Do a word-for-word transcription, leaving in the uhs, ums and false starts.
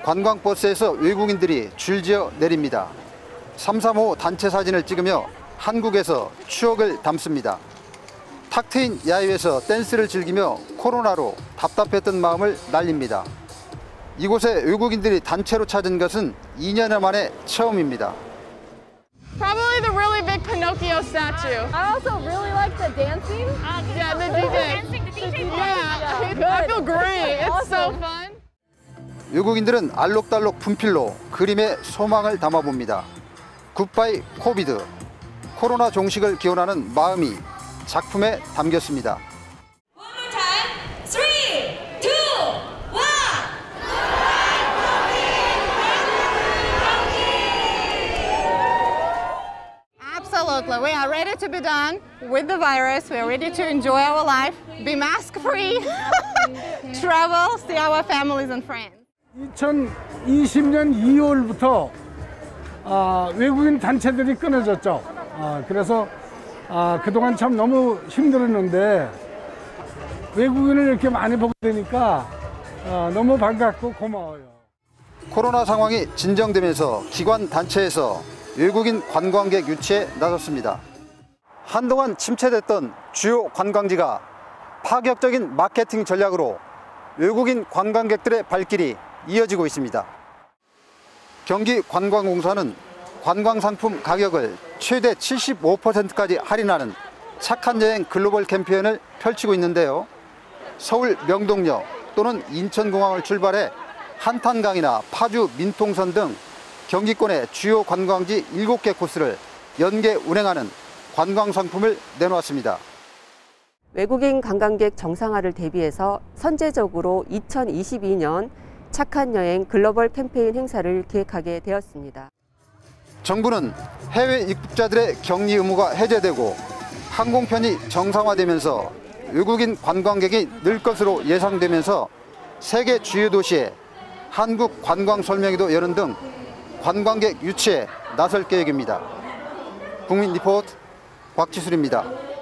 관광버스에서 외국인들이 줄지어 내립니다. 삼삼오오 단체 사진을 찍으며 한국에서 추억을 담습니다. 탁 트인 야외에서 댄스를 즐기며 코로나로 답답했던 마음을 날립니다. 이곳에 외국인들이 단체로 찾은 것은 이 년 만에 처음입니다. Probably the really big Pinocchio statue. I also really like the dancing. Yeah, the D J. Dancing, the D J. Yeah, I feel great. It's so fun. 외국인들은 알록달록 분필로 그림에 소망을 담아봅니다. 굿바이 코비드. 코로나 종식을 기원하는 마음이 작품에 담겼습니다. One more time. Three, two, one. Absolutely. We are ready to be done with the virus. We are ready to enjoy our life, be mask-free, travel, see our families and friends. 이천이십 년 이월부터 아, 외국인 단체들이 끊어졌죠. 아, 그래서 아, 그동안 참 너무 힘들었는데 외국인을 이렇게 많이 보게 되니까 아, 너무 반갑고 고마워요. 코로나 상황이 진정되면서 기관 단체에서 외국인 관광객 유치에 나섰습니다. 한동안 침체됐던 주요 관광지가 파격적인 마케팅 전략으로 외국인 관광객들의 발길이 이어지고 있습니다. 경기관광공사는 관광상품 가격을 최대 칠십오 퍼센트까지 할인하는 착한 여행 글로벌 캠페인을 펼치고 있는데요. 서울 명동역 또는 인천공항을 출발해 한탄강이나 파주 민통선 등 경기권의 주요 관광지 일곱 개 코스를 연계 운행하는 관광상품을 내놓았습니다. 외국인 관광객 정상화를 대비해서 선제적으로 이천이십이 년 착한 여행 글로벌 캠페인 행사를 기획하게 되었습니다. 정부는 해외 입국자들의 격리 의무가 해제되고 항공편이 정상화되면서 외국인 관광객이 늘 것으로 예상되면서 세계 주요 도시에 한국 관광 설명회도 여는 등 관광객 유치에 나설 계획입니다. 국민 리포트 곽지술입니다.